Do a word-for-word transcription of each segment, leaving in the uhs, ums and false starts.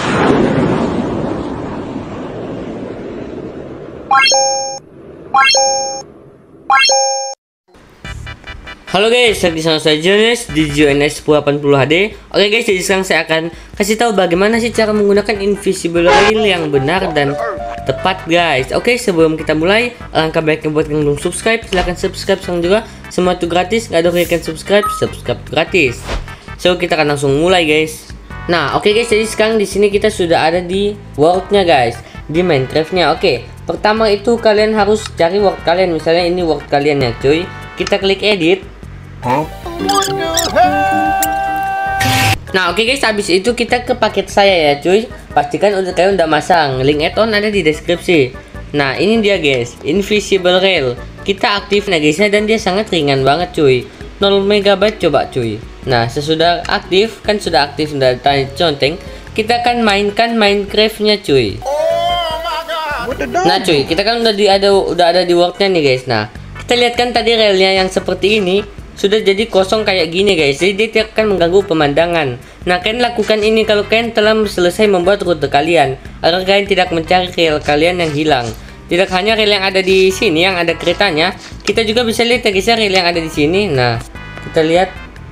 Halo guys, di sana saya Jonas di G N S sepuluh delapan puluh H D. Oke guys, jadi sekarang saya akan kasih tahu bagaimana sih cara menggunakan invisible rail yang benar dan tepat guys. Oke, sebelum kita mulai, alangkah baiknya buat yang belum subscribe, silahkan subscribe sekarang juga. Semua itu gratis, nggak ada kalian subscribe, subscribe gratis. So kita akan langsung mulai guys. Nah, oke guys, jadi sekarang di sini kita sudah ada di world-nya guys, di Minecraft-nya. Oke, pertama itu kalian harus cari world kalian. Misalnya ini world kalian ya cuy. Kita klik edit. Huh? Nah oke okay guys, habis itu kita ke paket saya ya cuy. Pastikan udah kalian udah masang, link add-on ada di deskripsi. Nah ini dia guys, invisible rail. Kita aktif nah guysnya, dan dia sangat ringan banget cuy, nol megabyte coba cuy. Nah sesudah aktif, kan sudah aktif, sudah tanda conteng, kita akan mainkan Minecraft-nya cuy. Nah cuy, kita kan udah di ada udah ada di world-nya nih guys. Nah kita lihat kan tadi railnya yang seperti ini sudah jadi kosong kayak gini guys, jadi dia tidak akan mengganggu pemandangan. Nah kalian lakukan ini kalau kalian telah selesai membuat rute kalian, agar kalian tidak mencari rail kalian yang hilang. Tidak hanya rail yang ada di sini yang ada keretanya, kita juga bisa lihat ya guys ya rail yang ada di sini. Nah kita lihat.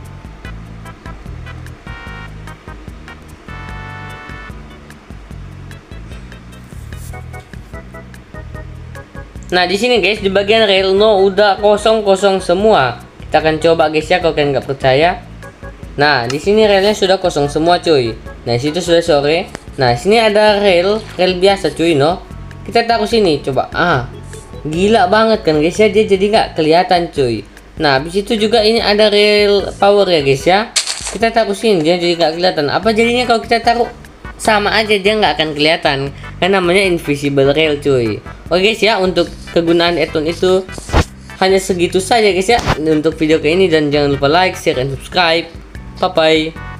Nah di sini guys, di bagian rail no udah kosong-kosong semua. Kita akan coba guys ya, kalau kalian nggak percaya. Nah di sini railnya sudah kosong semua cuy. Nah situ sudah sore. Nah sini ada rail rail biasa cuy no. Kita taruh sini coba. Ah gila banget kan guys ya, dia jadi nggak kelihatan cuy. Nah habis itu juga ini ada rail power ya guys ya. Kita taruh sini, dia jadi nggak kelihatan. Apa jadinya kalau kita taruh? Sama aja, dia nggak akan kelihatan. Kan namanya invisible rail cuy. Oke guys ya, untuk kegunaan add-on itu hanya segitu saja guys ya untuk video ke ini, dan jangan lupa like, share, dan subscribe. Bye bye.